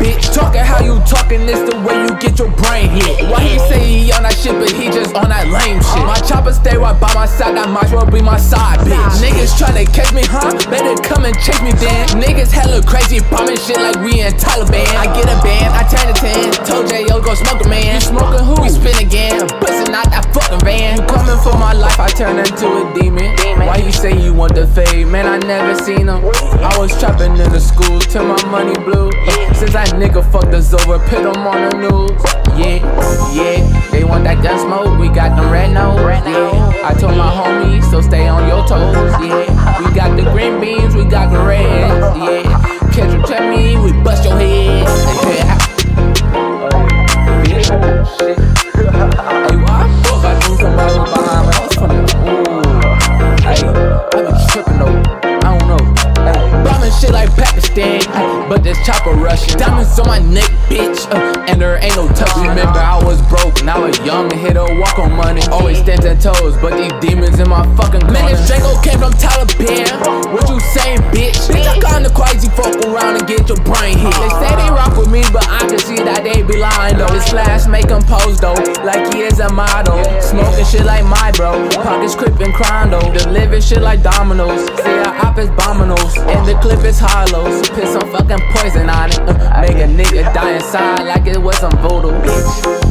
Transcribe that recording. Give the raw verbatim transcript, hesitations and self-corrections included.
bitch. Talking how you talking, this the way you get your brain hit. Why he say he on that shit, but he just on that lame shit. My chopper stay right by my side, that might as well be my side bitch. Niggas tryna catch me, huh? Better come and chase me then. Niggas hella crazy, bombing shit like we in Taliban. I get a band, I turn to ten. Told J O go smoke a man. You smoking who? We spin again, bustin' out that fucking van. You coming for my life, I turn into a demon. Why you say you want the fade? Man, I never seen him. I was trapping in the school till my money blew. Since that nigga fucked us over, put him on the news. Yeah, yeah, they want that gun smoke, we got them red nose. Yeah, I told my homies, so stay on your toes. Yeah, we got the green beans, we got the reds. Yeah, catch you, check me, we bust your head. Yeah. Shit. Hey, why the fuck I knew somebody was behind me? I was funny. Ooh. Hey, I be tripping though. I don't know. Hey, bombing shit like Pakistan, ay, but this chopper Russian. Diamonds on my neck, bitch, uh, and there ain't no touch. Remember I was broke, now I was young and hit a walk on money. Always stand ten toes, but these demons in my fucking corner. Man, this Django came from Taliban. What you saying, bitch? Bitch, I kinda crazy, fuck around and get your brain hit. They say they rock with me, but I can see that they be lying though. This flash make him pose though, like he is a model. Smoking shit like my bro, pockets crippin' crime though. Delivering shit like dominoes, see our op is bominos, and the clip is hollows. Put some fucking poison on it, uh, make a nigga die inside like it was some voodoo.